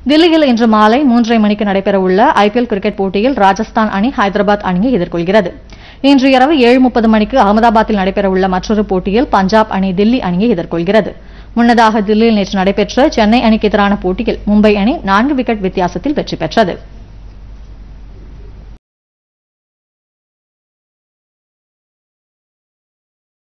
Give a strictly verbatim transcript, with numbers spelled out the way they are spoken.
தில்லியில் இன்று மாலை மூன்றரை மணிக்கு நடைபெறவுள்ள ஐபிஎல் கிரிக்கெட் போட்டியில் ராஜஸ்தான் அணி ஹைதராபாத் அணியை எதிர்கொள்கிறது. இன்று இரவு ஏழு முப்பது மணிக்கு அகமதாபாத்தில் நடைபெறவுள்ள மற்றொரு போட்டியில் பஞ்சாப் அணி தில்லி அணியை எதிர்கொள்கிறது. முன்னதாக தில்லியில் நேற்று நடைபெற்ற சென்னை அணிக்கு எதிரான போட்டியில் மும்பை அணி நான்கு விக்கெட் வித்தியாசத்தில் வெற்றி பெற்றது.